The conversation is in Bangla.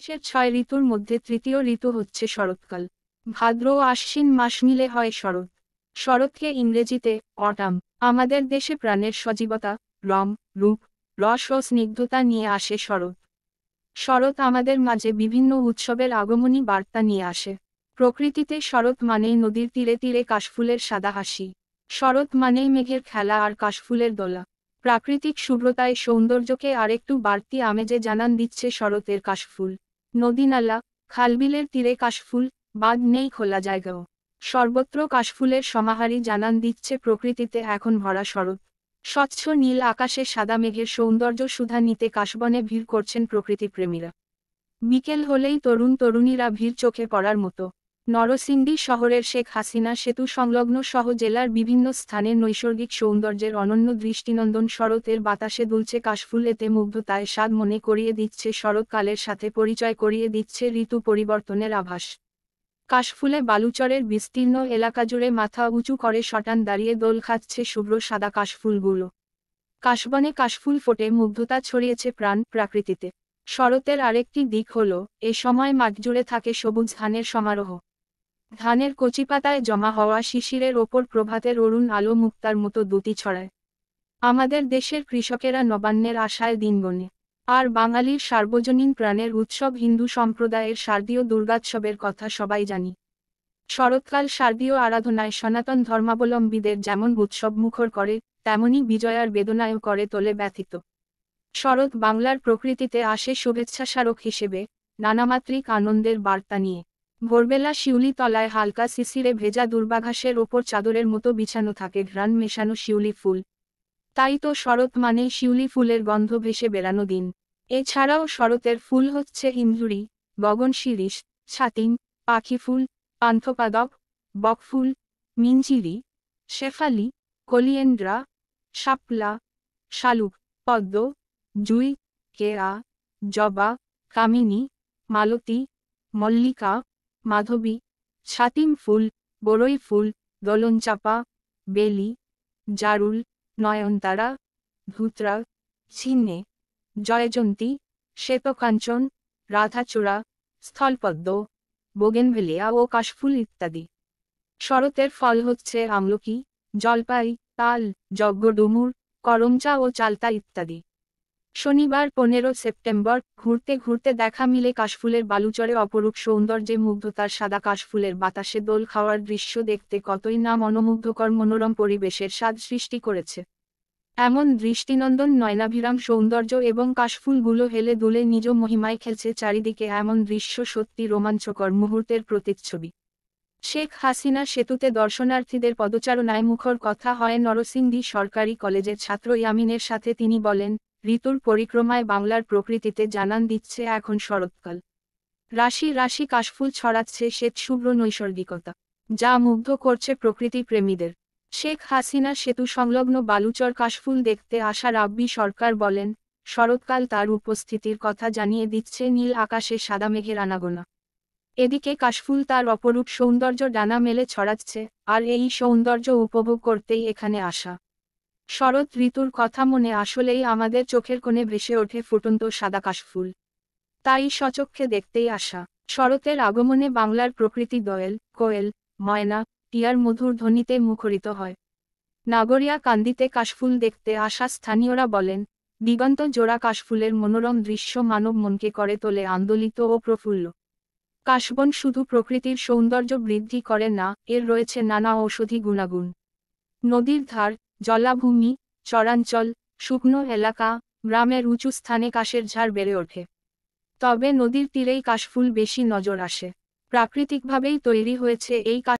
সে ৬ ঋতুর মধ্যে তৃতীয় ঋতু হচ্ছে শরৎকাল। ভাদ্র ও আশ্বিন মাস মিলে হয় শরৎ। শরৎকে ইংরেজিতে অটাম। আমাদের দেশে প্রাণের সজীবতা, রম, রূপ, রস ও স্নিগ্ধতা নিয়ে আসে শরৎ। শরৎ আমাদের মাঝে বিভিন্ন উৎসবের আগমনী বার্তা নিয়ে আসে। প্রকৃতিতে শরৎ মানেই নদীর তীরে তীরে কাশফুলের সাদা হাসি। শরৎ মানেই মেঘের খেলা আর কাশফুলের দোলা। প্রাকৃতিক শুভ্রতায় সৌন্দর্যকে আরেকটু বাড়তি আমেজে জানান দিচ্ছে শরতের কাশফুল। নদীনালা, খালবিলের তীরে কাশফুল, বাঁধ নেই খোলা জায়গাও। সর্বত্র কাশফুলের সমাহারই জানান দিচ্ছে প্রকৃতিতে এখন ভরা শরৎ। স্বচ্ছ নীল আকাশে সাদা মেঘের সৌন্দর্য সুধা নিতে কাশবনে ভিড় করছেন প্রকৃতিপ্রেমীরা। বিকেল হলেই তরুণ তরুণীরা ভিড় চোখে পড়ার মতো। নরসিংদী শহরের শেখ হাসিনা সেতু সংলগ্ন সহ জেলার বিভিন্ন স্থানে নৈসর্গিক সৌন্দর্যের অনন্য দৃষ্টিনন্দন শরতের বাতাসে দুলছে কাশফুল। এতে মুগ্ধতায় স্বাদ মনে করিয়ে দিচ্ছে শরৎকালের সাথে পরিচয় করিয়ে দিচ্ছে ঋতু পরিবর্তনের আভাস। কাশফুলে বালুচরের বিস্তীর্ণ এলাকা জুড়ে মাথা উঁচু করে শটান দাঁড়িয়ে দোল খাচ্ছে শুভ্র সাদা কাশফুলগুলো। কাশবনে কাশফুল ফোটে মুগ্ধতা ছড়িয়েছে প্রাণ প্রাকৃতিতে। শরতের আরেকটি দিক হল, এ সময় মাঠ জুড়ে থাকে সবুজ ধানের সমারোহ। ধানের কচিপাতায় জমা হওয়া শিশিরের ওপর প্রভাতের অরুণ আলো মুক্তার মতো দ্যুতি ছড়ায়। আমাদের দেশের কৃষকেরা নবান্নের আশায় দিন গণে। আর বাঙালির সার্বজনীন প্রাণের উৎসব হিন্দু সম্প্রদায়ের শারদীয় দুর্গোৎসবের কথা সবাই জানি। শরৎকাল শারদীয় আরাধনায় সনাতন ধর্মাবলম্বীদের যেমন উৎসব মুখর করে, তেমনি বিজয়ার বেদনায়ও করে তোলে ব্যথিত। শরৎ বাংলার প্রকৃতিতে আসে শুভেচ্ছা স্মারক হিসেবে, নানামাত্রিক আনন্দের বার্তা নিয়ে। ভোরবেলা শিউলি তলায় হালকা শিশিরে ভেজা দুর্বাঘাসের ওপর চাদরের মতো বিছানো থাকে ঘ্রাণ মেশানো শিউলি ফুল। তাই তো শরৎ মানেই শিউলি ফুলের গন্ধ ভেসে বেড়ানো দিন। এছাড়াও শরতের ফুল হচ্ছে হিমজুড়ি, গগনশিরীষ, ছাতিম, পাখিফুল, পান্থপাদক, বকফুল, মিঞ্জিরি, শেফালি, কলিয়েন্ড্রা, শাপলা, শালুক, পদ্ম, জুই, কেয়া, জবা, কামিনী, মালতী, মল্লিকা, মাধবী, ছাতিম ফুল, বরই ফুল, দোলনচাঁপা, বেলি, জারুল, নয়নতারা, ধুতরা, ছিন্নে, জয়জন্তী, শ্বেতকাঞ্চন, রাধাচূড়া, স্থলপদ্ম, বোগেনভেলিয়া ও কাশফুল ইত্যাদি। শরতের ফল হচ্ছে আমলকি, জলপাই, তাল, যজ্ঞডুমুর, করমচা ও চালতা ইত্যাদি। শনিবার 15 সেপ্টেম্বর ঘুরতে ঘুরতে দেখা মিলে কাশফুলের বালুচরে অপরূপ সৌন্দর্যে মুগ্ধতার সাদা কাশফুলের বাতাসে দোল খাওয়ার দৃশ্য দেখতে কতই না মনোমুগ্ধকর মনোরম পরিবেশের স্বাদ সৃষ্টি করেছে। এমন দৃষ্টিনন্দন নয়নাভিরাম সৌন্দর্য এবং কাশফুলগুলো হেলে দুলে নিজ মহিমায় খেলছে চারিদিকে, এমন দৃশ্য সত্যি রোমাঞ্চকর মুহূর্তের প্রতিচ্ছবি। শেখ হাসিনা সেতুতে দর্শনার্থীদের পদচারণায় মুখর কথা হয় নরসিংদী সরকারি কলেজের ছাত্র ইয়ামিনের সাথে। তিনি বলেন, ঋতুর পরিক্রমায় বাংলার প্রকৃতিতে জানান দিচ্ছে এখন শরৎকাল। রাশি রাশি কাশফুল ছড়াচ্ছে শ্বেতশুভ্র নৈসর্গিকতা, যা মুগ্ধ করছে প্রকৃতি প্রেমীদের। শেখ হাসিনা সেতু সংলগ্ন বালুচর কাশফুল দেখতে আসা রাব্বি সরকার বলেন, শরৎকাল তার উপস্থিতির কথা জানিয়ে দিচ্ছে নীল আকাশে সাদা মেঘের আনাগোনা। এদিকে কাশফুল তার অপরূপ সৌন্দর্য ডানা মেলে ছড়াচ্ছে, আর এই সৌন্দর্য উপভোগ করতেই এখানে আসা। শরৎ ঋতুর কথা মনে আসলেই আমাদের চোখের কোণে ভেসে ওঠে ফুটন্ত সাদা কাশফুল। তাই সচক্ষে দেখতেই আসা। শরতের আগমনে বাংলার প্রকৃতি দোয়েল, কোয়েল, ময়না, টিয়ার মধুর ধ্বনিতে মুখরিত হয়। নাগরিয়া কান্দিতে কাশফুল দেখতে আসা স্থানীয়রা বলেন, দিগন্ত জোড়া কাশফুলের মনোরম দৃশ্য মানব মনকে করে তোলে আন্দোলিত ও প্রফুল্ল। কাশবন শুধু প্রকৃতির সৌন্দর্য বৃদ্ধি করে না, এর রয়েছে নানা ঔষধি গুণাগুণ। নদীর ধার, জলাভূমি, চরাঞ্চল, শুকনো এলাকা, গ্রামের উঁচু স্থানে কাশের ঝাড় বেড়ে ওঠে। তবে নদীর তীরেই কাশফুল বেশি নজর আসে। প্রাকৃতিকভাবেই তৈরি হয়েছে এই